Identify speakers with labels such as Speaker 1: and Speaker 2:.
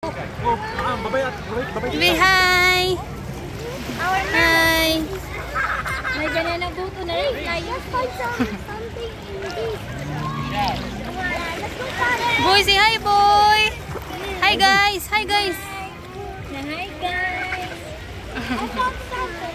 Speaker 1: Say hi! Hi!
Speaker 2: May banana buto na rin. Let's find something in this.
Speaker 1: Boy, say hi, boy! Hi, guys! Hi, guys!
Speaker 2: Hi, guys! I found something.